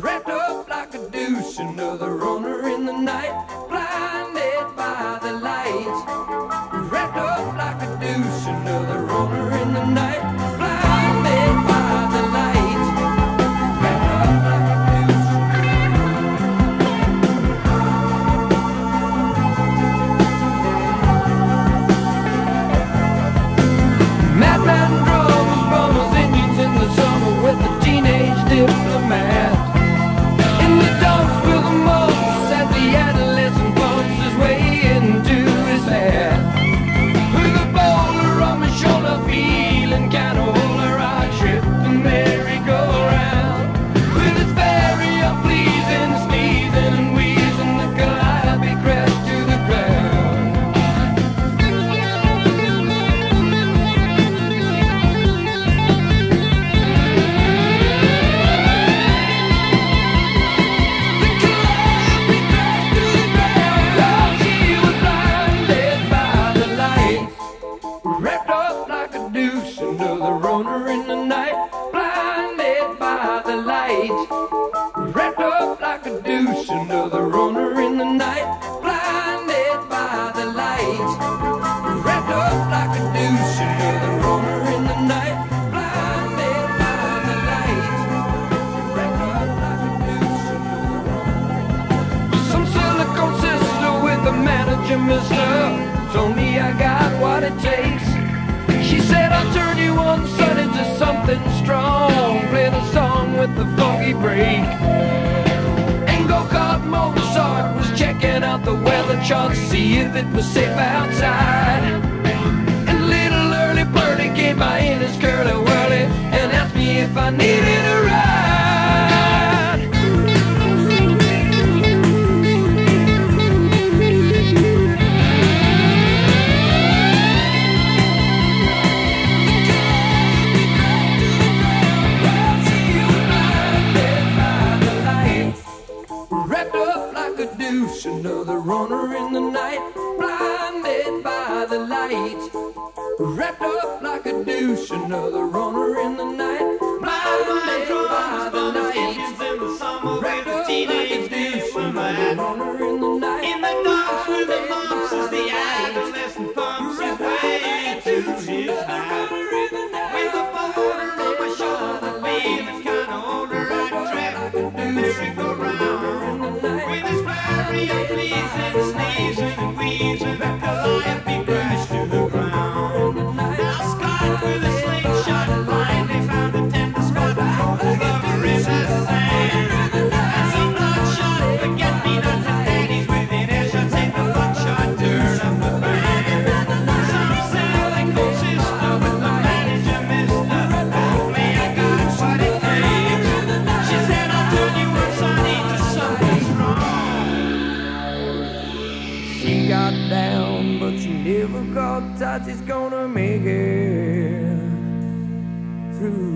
wrapped up like a douche. Another runner in the night, blinded by the lights. Wrapped up like a douche. Another runner in the night, blinded by the lights. Wrapped up like a douche. Madman drums, bombers, Indians in the summer with the teenage diplomat. In the dumps with the mumps as the adolescent bumps his way into his hat. With a boulder on my shoulder, feeling kinda older, I trip the merry-go-round. With its very unpleasing sneezing and wheezing, the calliope crashed to the ground. Wrapped up like a douche, another runner in the night, blinded by the light. Wrapped up like a douche, another runner in the night, blinded by the light. Wrapped up like a douche, another runner in the night, blinded by the light. Wrapped up like a douche, another runner. Some silicone sister with the manager, mister, told me I got what it takes. She said I'll turn you one son into something strong. Play the song with the funky break. And go-kart Mozart was checking out the weather chart to see if it was safe outside. And little early birdie came by in his curly-whirly and asked me if I needed a ride. Wrapped up like a douche, another runner in the night, blinded by the light. Wrapped up like a douche, another runner in the night, blinded by the light. Wrapped up like a douche, another runner in the night, in the dark with the mumps as the adolescent pumps his way to his night. With a boulder on my shoulder, feeling kinda older, I trip the merry-go-round. With his very unpleasing sneezing and wheezing, the calliope crashed to the ground. Now Scott with a slingshot finally found a tender spot over in the sand. And some bloodshot forget-me-nots and daddies within earshot take the bloodshot turn of the band. Some silicone sister with the manager, mister, told me I got what it takes. She said I'll turn you on Sunday to something strong. She got down, but she never got tight. She's gonna make it through